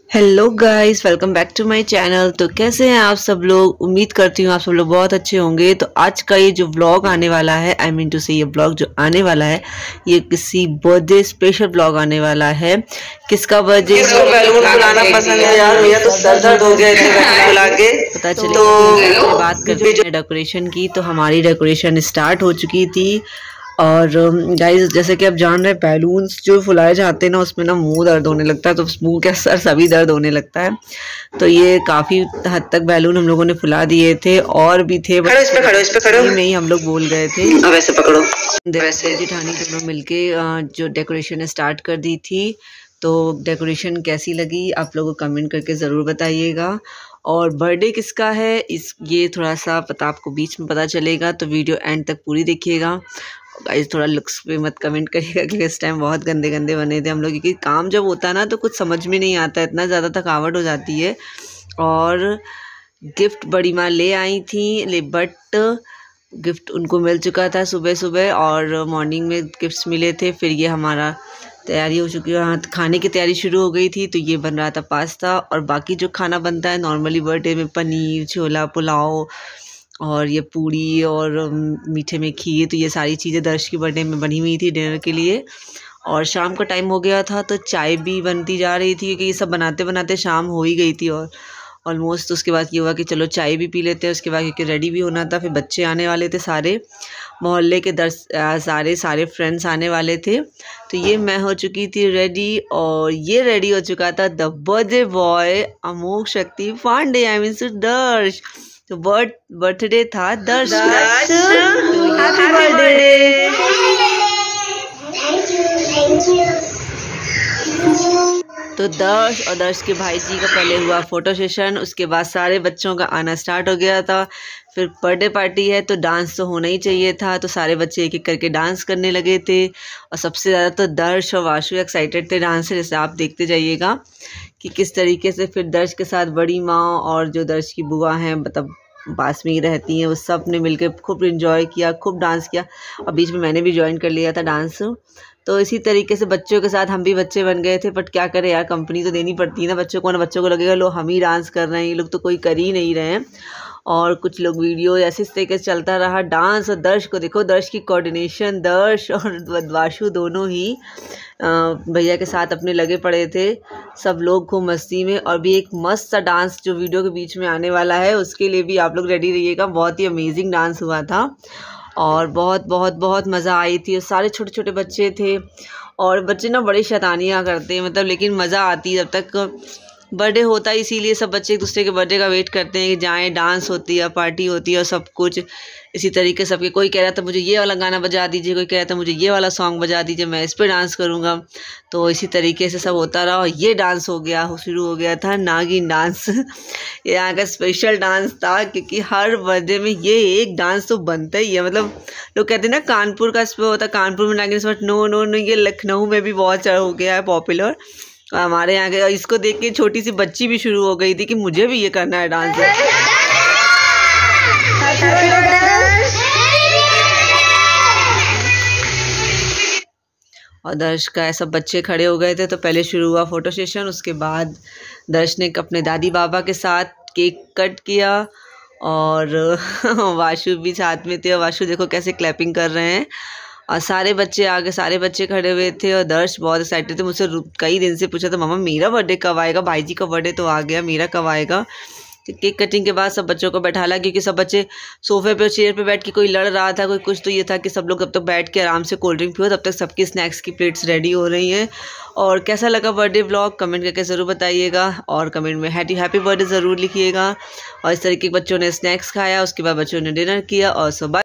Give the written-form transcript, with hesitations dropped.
Hello guys, welcome back to my channel. तो कैसे हैं आप सब लोग? उम्मीद करती हूँ आप सब लोग बहुत अच्छे होंगे। तो आज का ये जो व्लॉग आने वाला है, आई मीन टू से ये व्लॉग जो आने वाला है, ये किसी बर्थडे स्पेशल व्लॉग आने वाला है। किसका बर्थडे? किसको बैलून फुलाना पसंद है यार? मेरा तो सर दर्द हो गया इतने बैलून फुला के। पता चले तो बात करते हैं डेकोरेशन की। तो हमारी डेकोरेशन स्टार्ट हो चुकी थी। और गाइस, जैसे कि आप जान रहे हैं, बैलून्स जो फुलाए जाते हैं ना, उसमें ना मुंह दर्द होने लगता है, तो मुंह के सर सभी दर्द होने लगता है। तो ये काफ़ी हद तक बैलून हम लोगों ने फुला दिए थे, और भी थे, इस पे खड़ो में ही हम लोग भूल गए थे। अब ऐसे पकड़ो। वैसे जिठानी दोनों मिलके जो डेकोरेशन स्टार्ट कर दी थी। तो डेकोरेशन कैसी लगी आप लोगों को कमेंट करके ज़रूर बताइएगा। और बर्थडे किसका है ये थोड़ा सा पता आपको बीच में पता चलेगा, तो वीडियो एंड तक पूरी देखिएगा। गाइस, थोड़ा लुक्स पे मत कमेंट करिएगा, क्योंकि इस टाइम बहुत गंदे गंदे बने थे हम लोग, क्योंकि काम जब होता है ना तो कुछ समझ में नहीं आता, इतना ज़्यादा थकावट हो जाती है। और गिफ्ट बड़ी माँ ले आई थी, बट गिफ्ट उनको मिल चुका था सुबह सुबह, और मॉर्निंग में गिफ्ट्स मिले थे। फिर ये हमारा तैयारी हो चुकी है, हाँ, खाने की तैयारी शुरू हो गई थी। तो ये बन रहा था पास्ता, और बाकी जो खाना बनता है नॉर्मली बर्थडे में, पनीर, छोला, पुलाव, और ये पूड़ी, और मीठे में खीर, तो ये सारी चीज़ें दर्श की बर्थडे में बनी हुई थी डिनर के लिए। और शाम का टाइम हो गया था, तो चाय भी बनती जा रही थी, क्योंकि ये सब बनाते बनाते शाम हो ही गई थी। और ऑलमोस्ट उसके बाद ये हुआ कि चलो चाय भी पी लेते हैं। उसके बाद क्योंकि रेडी भी होना था, फिर बच्चे आने वाले थे, सारे मोहल्ले के सारे फ्रेंड्स आने वाले थे। तो ये मैं हो चुकी थी रेडी, और ये रेडी हो चुका था द बर्थडे बॉय अमोघ शक्ति पांडे, आई मीन दर्श। तो बर्थडे था दर्श का। Happy birthday. तो दर्श और दर्श के भाई जी का पहले हुआ फोटो सेशन, उसके बाद सारे बच्चों का आना स्टार्ट हो गया था। फिर बर्थडे पार्टी है तो डांस तो होना ही चाहिए था, तो सारे बच्चे एक एक करके डांस करने लगे थे। और सबसे ज़्यादा तो दर्श और वाशु एक्साइटेड थे डांस से, जैसे आप देखते जाइएगा कि किस तरीके से। फिर दर्श के साथ बड़ी माँ और जो दर्श की बुआ हैं, मतलब पास में ही रहती हैं, वो सब ने मिलकर खूब इंजॉय किया, खूब डांस किया। और बीच में मैंने भी ज्वाइन कर लिया था डांस। तो इसी तरीके से बच्चों के साथ हम भी बच्चे बन गए थे। बट क्या करें यार, कंपनी तो देनी पड़ती है ना बच्चों को, ना बच्चों को लगेगा लो हम ही डांस कर रहे हैं, ये लोग तो कोई कर ही नहीं रहे हैं। और कुछ लोग वीडियो ऐसे इस तरीके से चलता रहा डांस। और दर्श को देखो, दर्श की कोऑर्डिनेशन, दर्श और वाशु दोनों ही भैया के साथ अपने लगे पड़े थे, सब लोग खूब मस्ती में। और भी एक मस्त सा डांस जो वीडियो के बीच में आने वाला है, उसके लिए भी आप लोग रेडी रहिएगा। बहुत ही अमेजिंग डांस हुआ था, और बहुत बहुत बहुत मज़ा आई थी। और सारे छोटे छोटे बच्चे थे, और बच्चे ना बड़ी शैतानियाँ करते हैं, मतलब, लेकिन मज़ा आती है। जब तक बर्थडे होता है, इसीलिए सब बच्चे एक दूसरे के बर्थडे का वेट करते हैं कि जाएं, डांस होती है, पार्टी होती है, और सब कुछ इसी तरीके से। सबके कोई कह रहा था मुझे ये वाला गाना बजा दीजिए, कोई कह रहा था मुझे ये वाला सॉन्ग बजा दीजिए, मैं इस पे डांस करूँगा। तो इसी तरीके से सब होता रहा, और ये डांस शुरू हो गया था नागिन डांस। ये यहाँ का स्पेशल डांस था, क्योंकि हर बर्थडे में ये एक डांस तो बनता ही है। मतलब लोग कहते हैं ना कानपुर का होता है, कानपुर में नागिन, बट नो नो नो, ये लखनऊ में भी बहुत हो गया है पॉपुलर। और हमारे यहाँ के इसको देख के छोटी सी बच्ची भी शुरू हो गई थी कि मुझे भी ये करना है डांस। और दर्श का ऐसा बच्चे खड़े हो गए थे, तो पहले शुरू हुआ फोटो सेशन। उसके बाद दर्श ने अपने दादी बाबा के साथ केक कट किया, और वाशु भी साथ में थे। और वाशु देखो कैसे क्लैपिंग कर रहे हैं, और सारे बच्चे आगे, सारे बच्चे खड़े हुए थे। और दर्श बहुत एक्साइटेड थे, मुझसे कई दिन से पूछा था मामा मेरा बर्थडे कब आएगा, भाई जी का बर्थडे तो आ गया, मेरा कब आएगा। तो केक कटिंग के बाद सब बच्चों को बैठा ला, क्योंकि सब बच्चे सोफे पे और चेयर पे बैठ के, कोई लड़ रहा था, कोई कुछ। तो ये था कि सब लोग जब तक बैठ के आराम से कोल्ड ड्रिंक पियो, तब तक सबकी स्नैक्स की प्लेट्स रेडी हो रही हैं। और कैसा लगा बर्थडे व्लॉग कमेंट करके ज़रूर बताइएगा, और कमेंट में हैप्पी बर्थडे ज़रूर लिखिएगा। और इस तरीके के बच्चों ने स्नैक्स खाया, उसके बाद बच्चों ने डिनर किया, और सुबह